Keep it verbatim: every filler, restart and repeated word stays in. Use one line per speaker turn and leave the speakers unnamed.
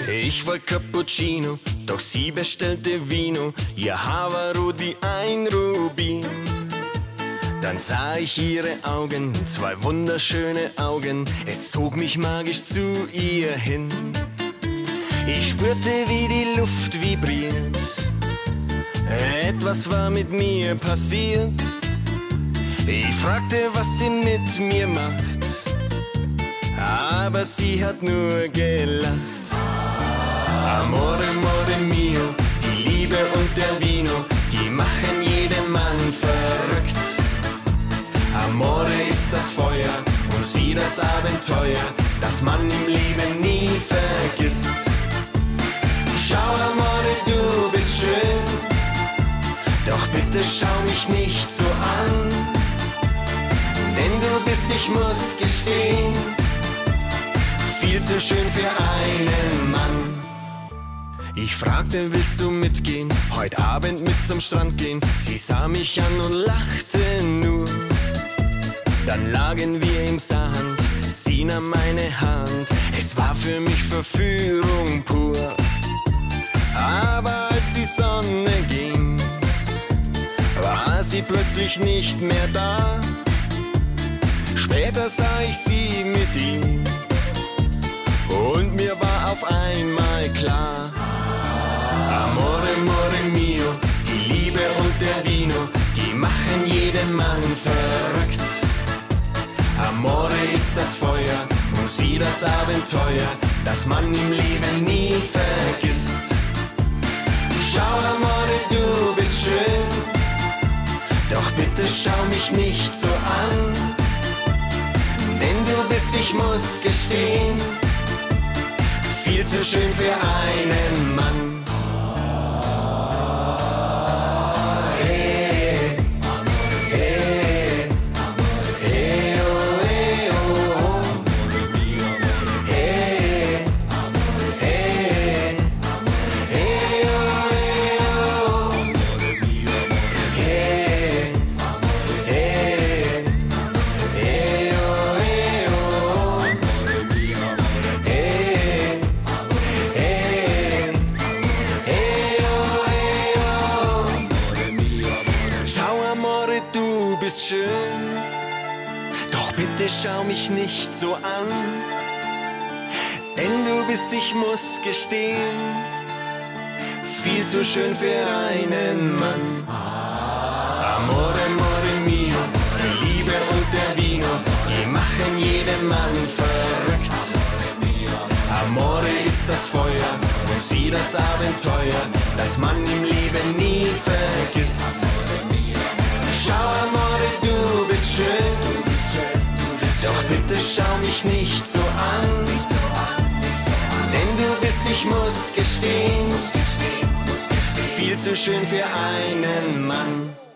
Ich wollt Cappuccino, doch sie bestellte Vino, ihr Haar war rot wie ein Rubin. Dann sah ich ihre Augen, zwei wunderschöne Augen, es zog mich magisch zu ihr hin. Ich spürte, wie die Luft vibriert, etwas war mit mir passiert. Ich fragte, was sie mit mir macht, aber sie hat nur gelacht. Amore, amore mio, die Liebe und der Vino, die machen jeden Mann verrückt. Amore ist das Feuer und sie das Abenteuer, das man im Leben nie vergisst. Schau, Amore, du bist schön, doch bitte schau mich nicht so an, denn du bist, ich muss gestehen, viel zu schön für einen Mann. Ich fragte, willst du mitgehen, heute Abend mit zum Strand gehen? Sie sah mich an und lachte nur. Dann lagen wir im Sand, sie nahm meine Hand, es war für mich Verführung pur. Aber als die Sonne ging, war sie plötzlich nicht mehr da. Später sah ich sie mit ihm und mir war auf einmal klar: Amore, amore mio, die Liebe und der Vino, die machen jeden Mann verrückt. Amore ist das Feuer und sie das Abenteuer, das man im Leben nie vergisst. Schau, Amore, du bist schön, doch bitte schau mich nicht so an, denn du bist, ich muss gestehen, viel zu schön für einen Mann. Du bist schön, doch bitte schau mich nicht so an, denn du bist, ich muss gestehen, viel zu schön für einen Mann. Amore, amore mio, die Liebe und der Vino, die machen jeden Mann verrückt. Amore ist das Feuer und sie das Abenteuer, das man im Leben nie vergisst. Schau, Amore, du bist schön, doch bitte schau mich nicht so an, denn du bist, ich muss gestehen, viel zu schön für einen Mann.